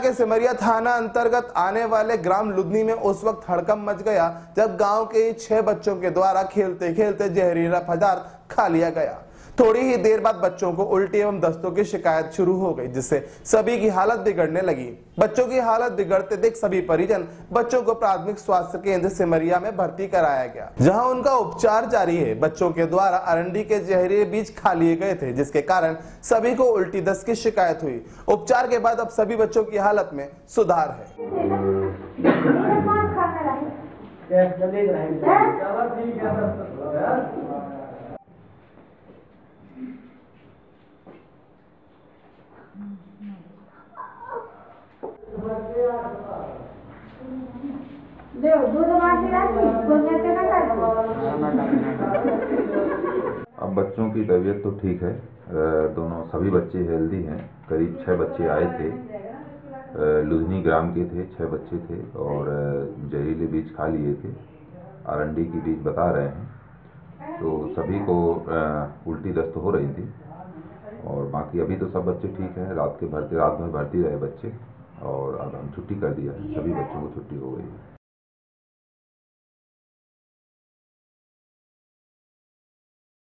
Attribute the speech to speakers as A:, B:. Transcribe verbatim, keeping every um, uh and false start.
A: के सिमरिया थाना अंतर्गत आने वाले ग्राम लुधनी में उस वक्त हड़कंप मच गया जब गांव के छह बच्चों के द्वारा खेलते खेलते जहरीला पदार्थ खा लिया गया। थोड़ी ही देर बाद बच्चों को उल्टी एवं दस्तों की शिकायत शुरू हो गई, जिससे सभी की हालत बिगड़ने लगी। बच्चों की हालत बिगड़ते देख सभी परिजन बच्चों को प्राथमिक स्वास्थ्य केंद्र सिमरिया में भर्ती कराया गया, जहां उनका उपचार जारी है। बच्चों के द्वारा अरंडी के जहरीले बीज खा लिए गए थे, जिसके कारण सभी को उल्टी दस्त की शिकायत हुई। उपचार के बाद अब सभी बच्चों की हालत में सुधार है।
B: अब बच्चों की तबीयत तो ठीक है, दोनों सभी बच्चे हेल्दी हैं। करीब छः बच्चे आए थे, लुधनी ग्राम के थे, छः बच्चे थे और जहरीले बीज खा लिए थे। अरंडी की बीज बता रहे हैं, तो सभी को उल्टी दस्त हो रही थी और बाकी अभी तो सब बच्चे ठीक हैं। रात के भर्ती रात भर भर्ती रहे बच्चे और अब हम छुट्टी कर दिया है, सभी बच्चों को छुट्टी हो गई है।